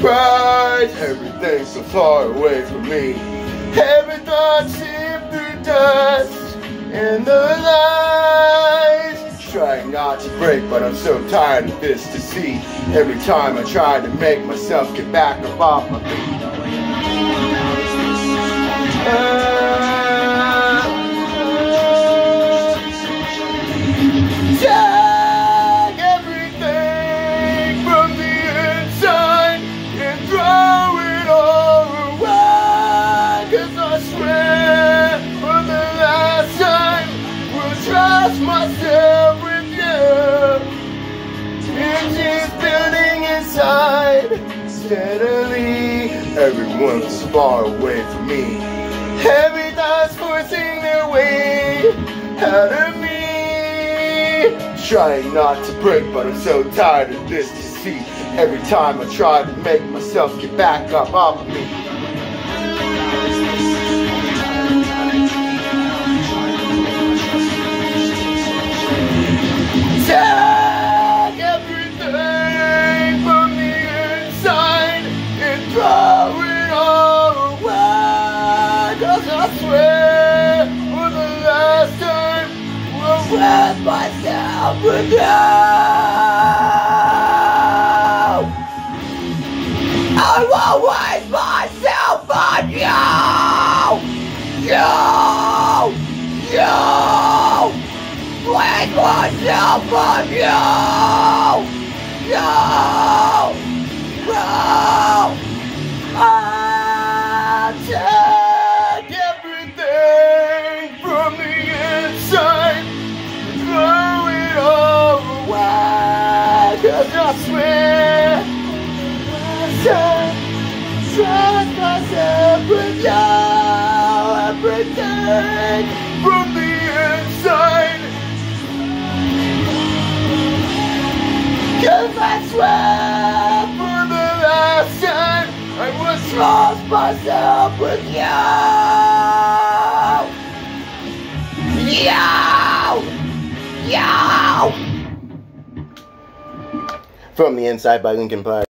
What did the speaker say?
surprise. Everything's so far away from me. Every thought seemed through dust and the lies. Trying not to break, but I'm so tired of this deceit. Every time I try to make myself get back up off my feet. Take everything from the inside and throw it all away. 'Cause I swear for the last time will trust myself with you. It's just building inside steadily. Everyone's far away from me. Every thought's forcing their way out of me. Trying not to break, but I'm so tired of this deceit. Every time I try to make myself get back up off of me. Take everything from the inside and throw it all away. 'Cause I swear for the last time will with myself with you. I will waste myself on you. You. Waste myself on you. I'll take everything from the inside, throw it all away. 'Cause I swear, trust myself with you. Everything from the inside. 'Cause I swear for the last time I will trust myself with you. From the Inside by Linkin.